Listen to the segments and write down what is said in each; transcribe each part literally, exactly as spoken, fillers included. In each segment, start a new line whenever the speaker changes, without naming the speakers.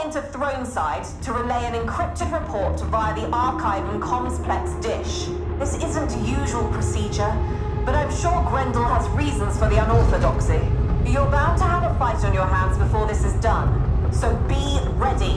into Throneside to relay an encrypted report via the archive and comsplex dish. This isn't usual procedure, but I'm sure Grendel has reasons for the unorthodoxy. You're bound to have a fight on your hands before this is done, so be ready.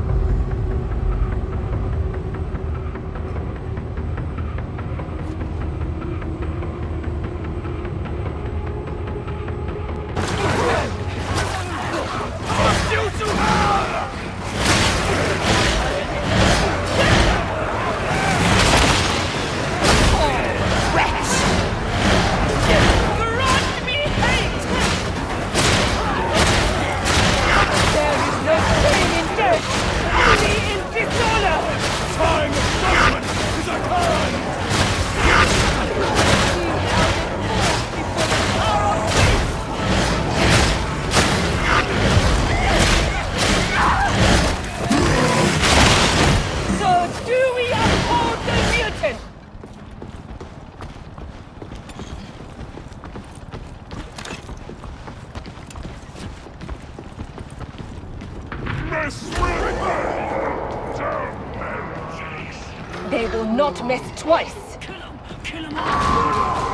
They will not miss twice.
Kill him! Kill him all!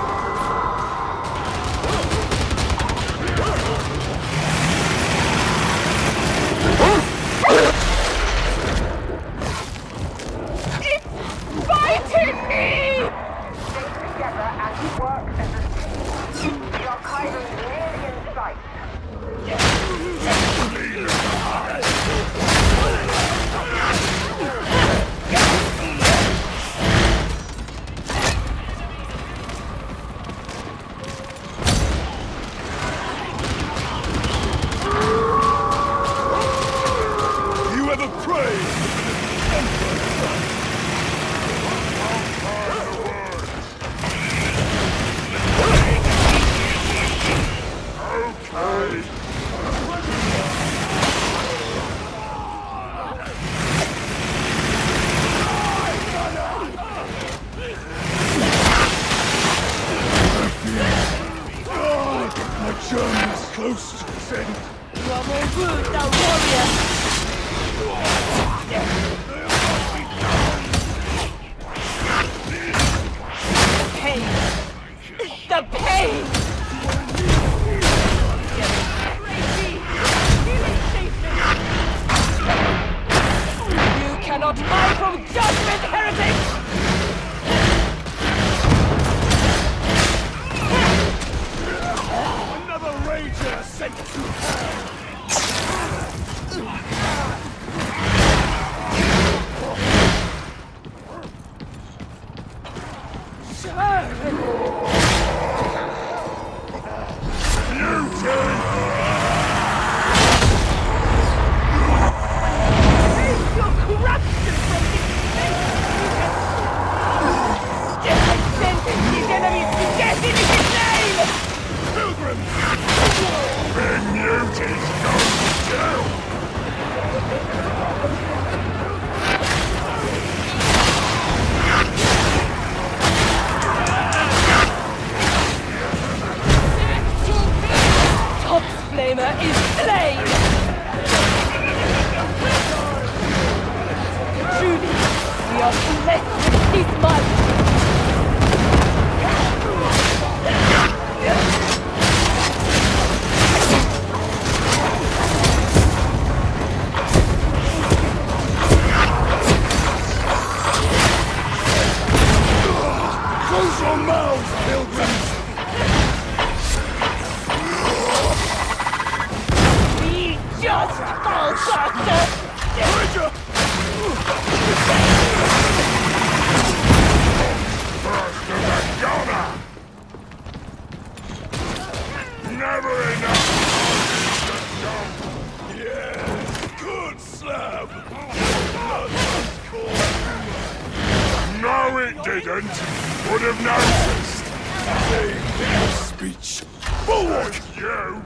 It's biting me!
Stay together and work as a team. The archive is nearly in sight.
Close to the end.
You are more rude, thou warrior! The pain! The pain! You cannot hide from judgment, heretic!
Sent to hell!
Is slain! Truly, we are blessed with his might!
Close your mouths, pilgrims!
Just fall faster!
Never enough! Yes, good slab! No, it didn't! Would have noticed! Save your speech! Forward, you!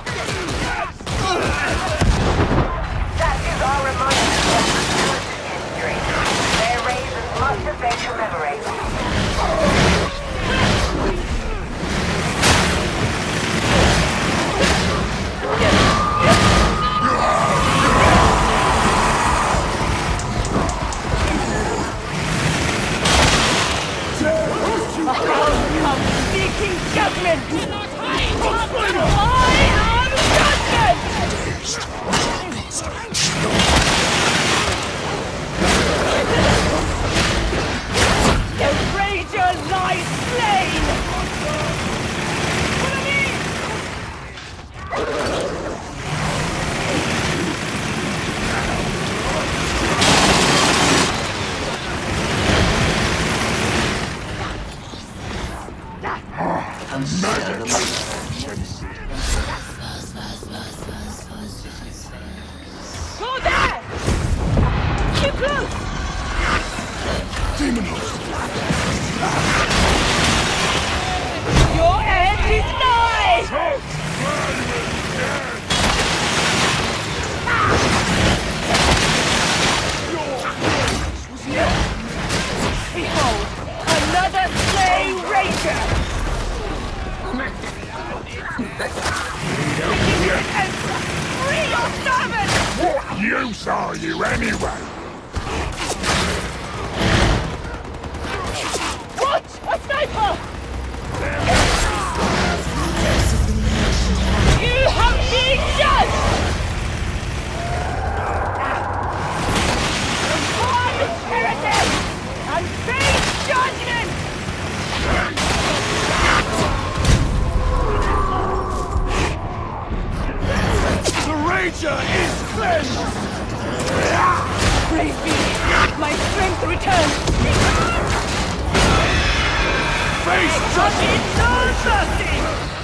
That is our reminder of the history. They erase as much as they commemorate.
use are you anyway?
Watch! A sniper! You have been judged! Con-charodon! And face judgment!
The Rager is cleansed!
Praise be! My strength returns!
Face judgment!
No mercy!